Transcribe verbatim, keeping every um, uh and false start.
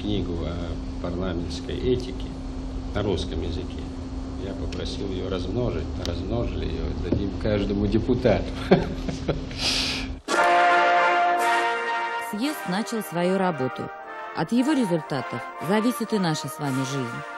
книгу о парламентской этике на русском языке. Я попросил ее размножить, размножили ее, дадим каждому депутату. Съезд начал свою работу. От его результатов зависит и наша с вами жизнь.